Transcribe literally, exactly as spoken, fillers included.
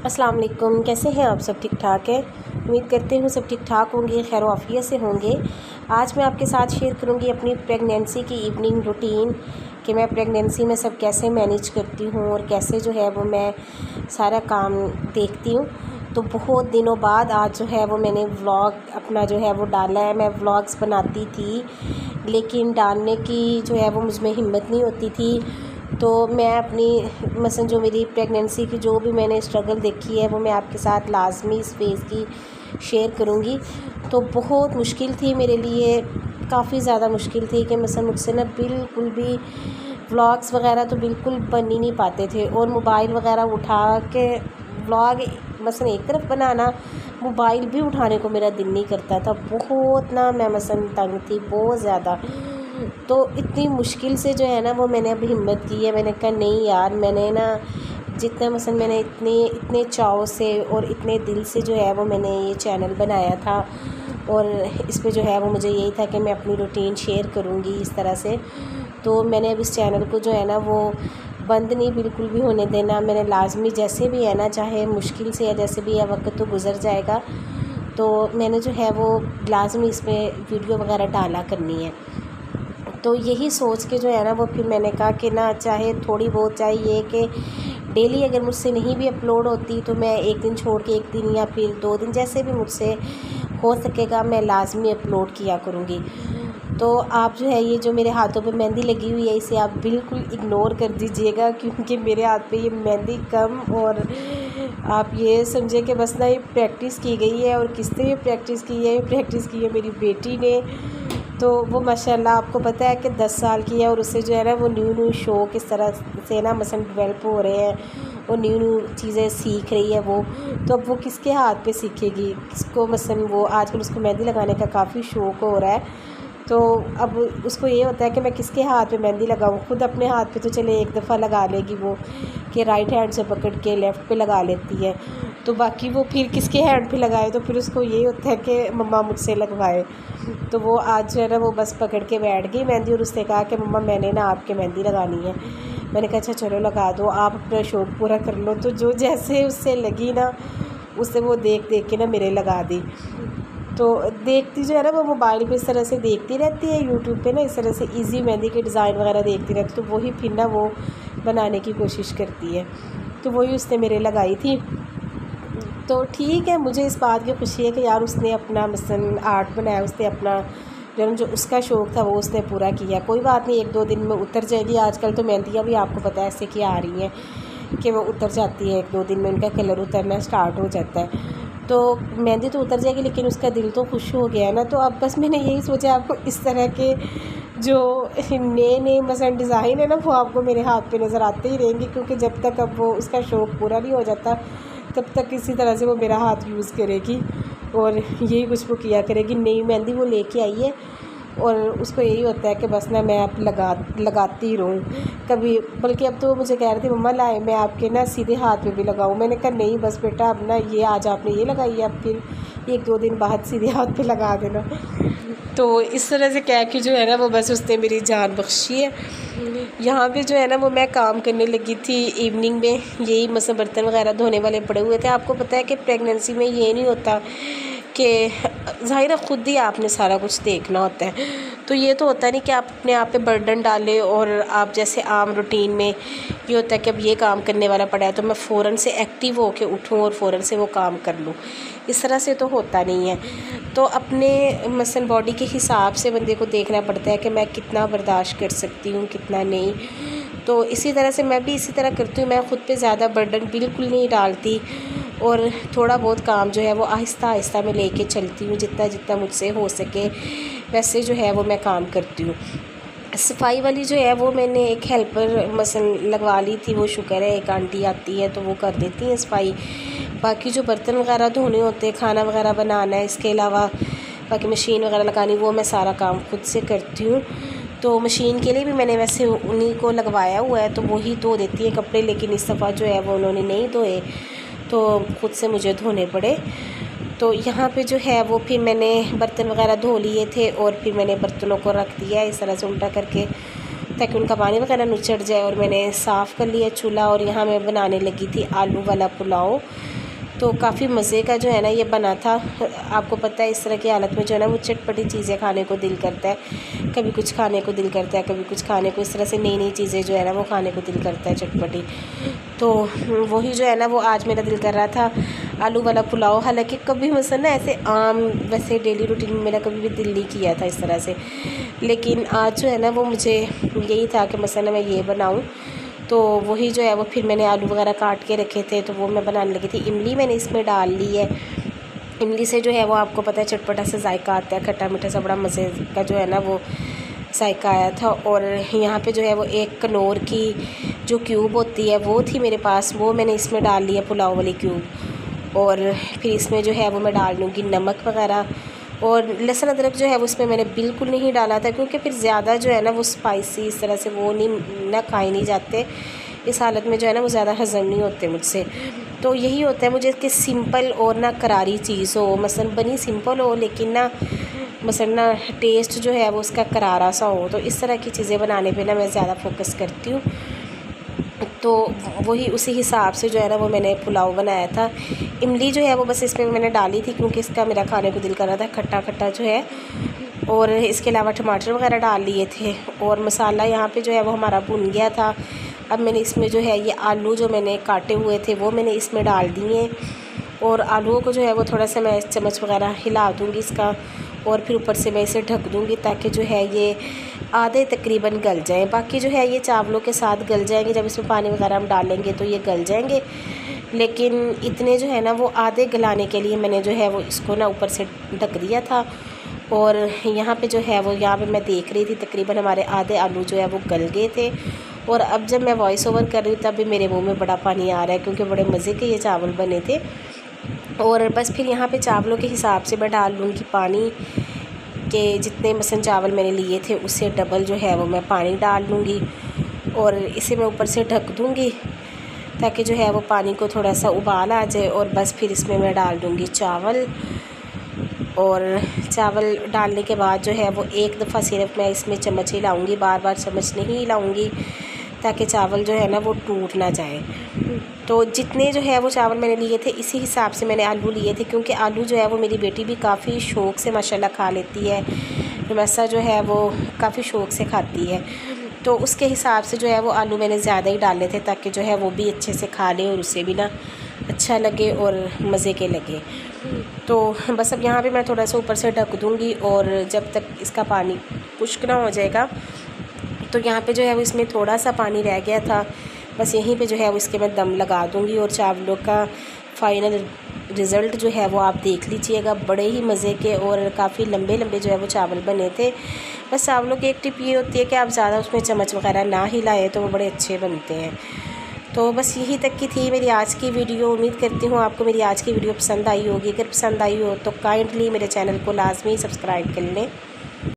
अस्सलाम वालेकुम। कैसे हैं आप? सब ठीक ठाक है। उम्मीद करते हूँ सब ठीक ठाक होंगे, खैर आफियत से होंगे। आज मैं आपके साथ शेयर करूँगी अपनी प्रेगनेंसी की इवनिंग रूटीन कि मैं प्रेगनेंसी में सब कैसे मैनेज करती हूँ और कैसे जो है वो मैं सारा काम देखती हूँ। तो बहुत दिनों बाद आज जो है वो मैंने व्लॉग अपना जो है वो डाला है। मैं व्लॉग्स बनाती थी लेकिन डालने की जो है वो मुझमें हिम्मत नहीं होती थी। तो मैं अपनी मसलन जो मेरी प्रेगनेंसी की जो भी मैंने स्ट्रगल देखी है वो मैं आपके साथ लाजमी इस फेज़ की शेयर करूँगी। तो बहुत मुश्किल थी मेरे लिए, काफ़ी ज़्यादा मुश्किल थी कि मसलन मुझसे ना बिल्कुल भी व्लॉग्स वगैरह तो बिल्कुल बन ही नहीं पाते थे। और मोबाइल वगैरह उठा के व्लॉग मसलन एक तरफ बनाना, मोबाइल भी उठाने को मेरा दिल नहीं करता था। बहुत ना मैं मसलन तंग थी, बहुत ज़्यादा। तो इतनी मुश्किल से जो है ना वो मैंने अब हिम्मत की है। मैंने कहा नहीं यार, मैंने ना जितना मसलन मैंने इतने इतने चाव से और इतने दिल से जो है वो मैंने ये चैनल बनाया था और इस पे जो है वो मुझे यही था कि मैं अपनी रूटीन शेयर करूँगी इस तरह से। तो मैंने अब इस चैनल को जो है ना वो बंद नहीं बिल्कुल भी होने देना। मैंने लाजमी जैसे भी है ना, चाहे मुश्किल से या जैसे भी है, वक्त तो गुज़र जाएगा। तो मैंने जो है वो लाजमी इसमें वीडियो वगैरह डाला करनी है। तो यही सोच के जो है ना वो फिर मैंने कहा कि ना चाहे थोड़ी बहुत, चाहे ये कि डेली अगर मुझसे नहीं भी अपलोड होती तो मैं एक दिन छोड़ के एक दिन या फिर दो दिन, जैसे भी मुझसे हो सकेगा मैं लाजमी अपलोड किया करूँगी। तो आप जो है ये जो मेरे हाथों पे मेहंदी लगी हुई है इसे आप बिल्कुल इग्नोर कर दीजिएगा, क्योंकि मेरे हाथ पे ये मेहंदी कम और आप ये समझे कि बस ना ये प्रैक्टिस की गई है। और किसने ये प्रैक्टिस की है? ये प्रैक्टिस की है मेरी बेटी ने। तो वो माशाल्लाह आपको पता है कि दस साल की है और उससे जो है ना वो न्यू न्यू शो किस तरह से ना मसलन डेवलप हो रहे हैं और न्यू न्यू चीज़ें सीख रही है वो। तो अब वो किसके हाथ पे सीखेगी? किसको मसलन वो आजकल उसको मेहंदी लगाने का काफ़ी शौक़ हो रहा है। तो अब उसको ये होता है कि मैं किसके हाथ पे मेहंदी लगाऊं। खुद अपने हाथ पे तो चले एक दफ़ा लगा लेगी वो कि राइट हैंड से पकड़ के लेफ़्ट पे लगा लेती है। तो बाकी वो फिर किसके हैंड पे लगाए तो फिर उसको ये होता है कि मम्मा मुझसे लगवाए। तो वो आज जो है ना वो बस पकड़ के बैठ गई मेहंदी और उसने कहा कि मम्मा मैंने ना आपके मेहंदी लगानी है। मैंने कहा अच्छा चलो लगा दो, आप अपना शौक़ पूरा कर लो। तो जो जैसे उससे लगी ना उससे वो देख देख के ना मेरे लगा दी। तो देखती जो है ना वो मोबाइल पे इस तरह से देखती रहती है, यूट्यूब पे ना इस तरह से इजी मेहंदी के डिज़ाइन वगैरह देखती रहती, तो वही फिर ना वो बनाने की कोशिश करती है। तो वही उसने मेरे लगाई थी। तो ठीक है, मुझे इस बात की खुशी है कि यार उसने अपना मसलन आर्ट बनाया, उसने अपना जो जो उसका शौक़ था वो उसने पूरा किया। कोई बात नहीं, एक दो दिन में उतर जाएगी। आजकल तो मेहंदियाँ भी आपको पता है ऐसे की आ रही हैं कि वो उतर जाती है, एक दो दिन में उनका कलर उतरना स्टार्ट हो जाता है। तो मेहंदी तो उतर जाएगी लेकिन उसका दिल तो खुश हो गया है ना। तो अब बस मैंने यही सोचा आपको इस तरह के जो नए नए मसलन डिज़ाइन है ना वो आपको मेरे हाथ पे नज़र आते ही रहेंगे, क्योंकि जब तक अब वो उसका शौक़ पूरा नहीं हो जाता तब तक इसी तरह से वो मेरा हाथ यूज़ करेगी और यही कुछ वो किया करेगी। नई मेहंदी वो लेके आई है और उसको यही होता है कि बस ना मैं अब लगा लगाती रहूँ कभी। बल्कि अब तो वो मुझे कह रही थी मम्मा लाए मैं आपके ना सीधे हाथ पे भी लगाऊँ। मैंने कहा नहीं बस बेटा, अब ना ये आज आपने ये लगाई है, अब फिर एक दो दिन बाद सीधे हाथ पे लगा देना। तो इस तरह से कह के जो है ना वो बस उसने मेरी जान बख्शी है। यहाँ पे जो है ना वो मैं काम करने लगी थी इवनिंग में, यही मसलन बर्तन वगैरह धोने वाले पड़े हुए थे। आपको पता है कि प्रेगनेंसी में ये नहीं होता कि ज़ाहिर ख़ुद ही आपने सारा कुछ देखना होता है। तो ये तो होता नहीं कि आप अपने आप पे बर्डन डालें और आप जैसे आम रूटीन में ये होता है कि अब ये काम करने वाला पड़ा है तो मैं फ़ौरन से एक्टिव होके उठूँ और फ़ौरन से वो काम कर लूँ। इस तरह से तो होता नहीं है। तो अपने मसलन बॉडी के हिसाब से बंदे को देखना पड़ता है कि मैं कितना बर्दाश्त कर सकती हूँ, कितना नहीं। तो इसी तरह से मैं भी इसी तरह करती हूँ। मैं ख़ुद पे ज़्यादा बर्डन बिल्कुल नहीं डालती और थोड़ा बहुत काम जो है वो आहिस्ता आहिस्ता मैं लेके चलती हूँ, जितना जितना मुझसे हो सके वैसे जो है वो मैं काम करती हूँ। सफाई वाली जो है वो मैंने एक हेल्पर मसलन लगवा ली थी, वो शुक्र है एक आंटी आती है तो वो कर देती हैं सफाई। बाकी जो बर्तन वगैरह धोने होते हैं, खाना वगैरह बनाना है, इसके अलावा बाकी मशीन वगैरह लगानी, वो मैं सारा काम खुद से करती हूँ। तो मशीन के लिए भी मैंने वैसे उन्हीं को लगवाया हुआ है तो वही धो देती है कपड़े, लेकिन इस दफ़ा जो है वो उन्होंने नहीं धोए तो ख़ुद से मुझे धोने पड़े। तो यहाँ पे जो है वो फिर मैंने बर्तन वगैरह धो लिए थे और फिर मैंने बर्तनों को रख दिया इस तरह से उल्टा करके, ताकि उनका पानी वगैरह नुचड़ जाए। और मैंने साफ़ कर लिया चूल्हा और यहाँ मैं बनाने लगी थी आलू वाला पुलाव। तो काफ़ी मज़े का जो है ना ये बना था। आपको पता है इस तरह की हालत में जो है ना वो चटपटी चीज़ें खाने को दिल करता है, कभी कुछ खाने को दिल करता है, कभी कुछ खाने को, इस तरह से नई नई चीज़ें जो है ना वो खाने को दिल करता है चटपटी। तो वही जो है ना वो आज मेरा दिल कर रहा था आलू वाला पुलाव। हालांकि कभी मसलन ना ऐसे आम वैसे डेली रूटीन में मेरा कभी भी दिल नहीं किया था इस तरह से, लेकिन आज जो है ना वो मुझे यही था कि मसलन मैं ये बनाऊँ। तो वही जो है वो फिर मैंने आलू वगैरह काट के रखे थे तो वो मैं बनाने लगी थी। इमली मैंने इसमें डाल ली है। इमली से जो है वो आपको पता है चटपटा सा जायका आता है, खट्टा मीठा सा बड़ा मज़े का जो है ना वो जायका आया था। और यहाँ पे जो है वो एक कनौर की जो क्यूब होती है वो थी मेरे पास, वो मैंने इसमें डाल लिया पुलाव वाली क्यूब। और फिर इसमें जो है वो मैं डाल लूँगी नमक वगैरह। और लहसुन अदरक जो है वो उसमें मैंने बिल्कुल नहीं डाला था, क्योंकि फिर ज़्यादा जो है ना वो स्पाइसी इस तरह से वो नहीं ना खाए नहीं जाते। इस हालत में जो है ना वो ज़्यादा हज़म नहीं होते मुझसे। तो यही होता है मुझे कि सिंपल और ना करारी चीज़ हो, मसलन बनी सिंपल हो लेकिन ना मसलन ना टेस्ट जो है वो उसका करारा सा हो। तो इस तरह की चीज़ें बनाने पे ना मैं ज़्यादा फोकस करती हूँ। तो वही उसी हिसाब से जो है ना वो मैंने पुलाव बनाया था। इमली जो है वो बस इसमें मैंने डाली थी क्योंकि इसका मेरा खाने को दिल कर रहा था खट्टा खट्टा जो है। और इसके अलावा टमाटर वगैरह डाल लिए थे और मसाला यहाँ पे जो है वो हमारा भुन गया था। अब मैंने इसमें जो है ये आलू जो मैंने काटे हुए थे वो मैंने इसमें डाल दिए और आलूओं को जो है वो थोड़ा सा मैं चम्मच वगैरह हिला दूँगी इसका, और फिर ऊपर से मैं इसे ढक दूँगी ताकि जो है ये आधे तकरीबन गल जाएं। बाकी जो है ये चावलों के साथ गल जाएंगे, जब इसमें पानी वगैरह हम डालेंगे तो ये गल जाएंगे। लेकिन इतने जो है ना वो आधे गलाने के लिए मैंने जो है वो इसको ना ऊपर से ढक दिया था। और यहाँ पे जो है वो यहाँ पे मैं देख रही थी तकरीबन हमारे आधे आलू जो है वो गल गए थे। और अब जब मैं वॉइस ओवर कर रही हूँ तब भी मेरे मुँह में बड़ा पानी आ रहा है क्योंकि बड़े मज़े के ये चावल बने थे। और बस फिर यहाँ पे चावलों के हिसाब से मैं डाल लूँगी पानी, के जितने मसन चावल मैंने लिए थे उससे डबल जो है वो मैं पानी डाल लूँगी। और इसे मैं ऊपर से ढक दूँगी ताकि जो है वो पानी को थोड़ा सा उबाल आ जाए। और बस फिर इसमें मैं डाल दूँगी चावल। और चावल डालने के बाद जो है वो एक दफ़ा सिर्फ मैं इसमें चम्मच हिलाऊँगी, बार बार चम्मच नहीं हिलाऊँगी ताकि चावल जो है ना वो टूट ना जाए। तो जितने जो है वो चावल मैंने लिए थे इसी हिसाब से मैंने आलू लिए थे, क्योंकि आलू जो है वो मेरी बेटी भी काफ़ी शौक़ से माशाल्लाह खा लेती है। वैसा जो है वो काफ़ी शौक़ से खाती है, तो उसके हिसाब से जो है वो आलू मैंने ज़्यादा ही डाले थे ताकि जो है वो भी अच्छे से खा ले और उसे भी ना अच्छा लगे और मज़े के लगे। तो बस अब यहाँ पे मैं थोड़ा सा ऊपर से ढक दूँगी और जब तक इसका पानी खुश्क ना हो जाएगा। तो यहाँ पे जो है वो इसमें थोड़ा सा पानी रह गया था, बस यहीं पे जो है वो इसके मैं दम लगा दूँगी। और चावलों का फ़ाइनल रिज़ल्ट जो है वो आप देख लीजिएगा, बड़े ही मज़े के और काफ़ी लंबे लंबे जो है वो चावल बने थे। बस चावलों की एक टिप ये होती है कि आप ज़्यादा उसमें चम्मच वगैरह ना हिलाएं तो वो बड़े अच्छे बनते हैं। तो बस यही तक की थी मेरी आज की वीडियो। उम्मीद करती हूँ आपको मेरी आज की वीडियो पसंद आई होगी। अगर पसंद आई हो तो काइंडली मेरे चैनल को लाजमी सब्सक्राइब कर लें।